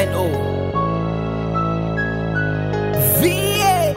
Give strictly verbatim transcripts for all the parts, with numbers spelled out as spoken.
N O V A.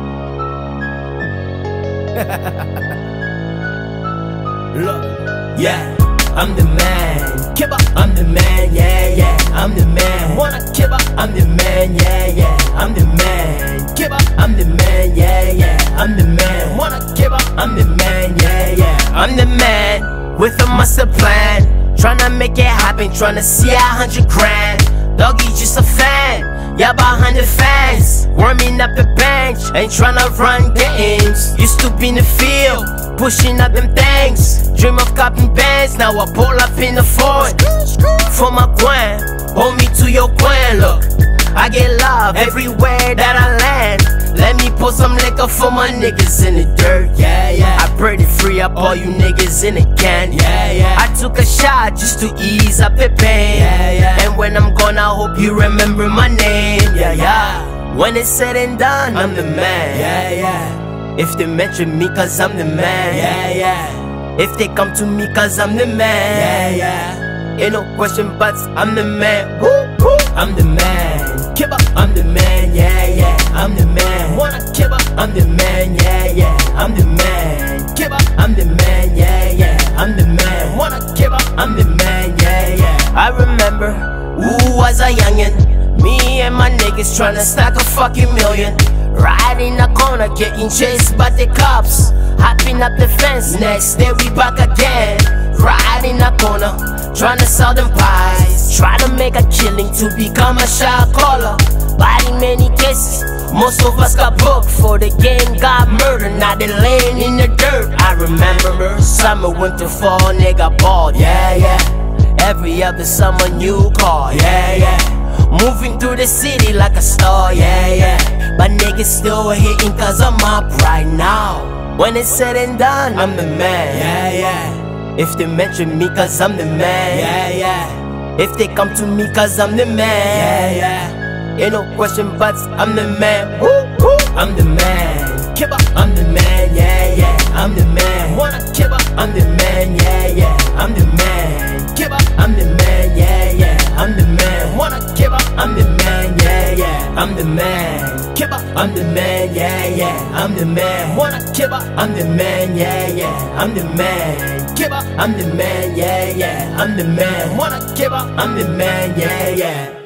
Look, yeah, I'm the man. Kibba, I'm the man, yeah, yeah, I'm the man. Wanna Kibba, I'm the man, yeah, yeah, I'm the man. Kibba, I'm the man, yeah, yeah, I'm the man. Wanna Kibba, I'm the man, yeah, yeah, I'm the man. With a master plan, tryna make it happen, tryna see a hundred grand. Doggy just a fan, yeah, behind the fans, warming up the bench, ain't tryna run games. Used to be in the field, pushing up them things. Dream of copping bands, now I pull up in the Ford. For my Gwen, hold me to your Gwen. Look, I get love everywhere that I land. Let me pour some liquor for my niggas in the dirt, yeah, yeah. I pray to free up all you niggas in the can, yeah, yeah. I took a shot just to ease up the pain, yeah, yeah. And when I'm gone, I hope you remember my name, yeah, yeah. When it's said and done, I'm the man, yeah, yeah. If they mention me cause I'm the man, yeah, yeah. If they come to me cause I'm the man, yeah, yeah. Ain't no question but I'm the man, woo, woo. I'm the man. Kibba, I'm the man, yeah, yeah, I'm the man. Wanna Kibba, I'm the man, yeah, yeah, I'm the man. Kibba, I'm the man, yeah, yeah, I'm the man. Wanna Kibba, I'm the man, yeah, yeah. I remember, who was a youngin', me and my niggas tryna stack a fucking million. Riding the corner, getting chased by the cops, hopping up the fence, next day we back again. Riding the corner, tryna sell them pies, try to make a killing to become a shot caller. But in many cases, most of us got booked for the game, got murdered, now they laying in the dirt. I remember summer, winter, fall, nigga bald, yeah, yeah. Every other summer, new car, yeah, yeah. Moving through the city like a star, yeah, yeah. But niggas still hitting cause I'm up right now. When it's said and done, I'm the man, yeah, yeah. If they mention me cause I'm the man, yeah, yeah. If they come to me cause I'm the man, yeah, yeah. Ain't no question but I'm the man, woo, woo. I'm the man. Kibba, I'm the man, yeah, yeah, I'm the man. Wanna Kibba, I'm the man, yeah, yeah, I'm the man. Kibba, I'm the man, yeah, yeah, I'm the man. Wanna Kibba, I'm the man, yeah, yeah, I'm the man. Kibba, I'm the man, yeah, yeah, I'm the man. Wanna Kibba, I'm the man, yeah, yeah, I'm the man. Kibba, I'm the man, yeah, yeah, I'm the man. Wanna Kibba, I'm the man, yeah, yeah.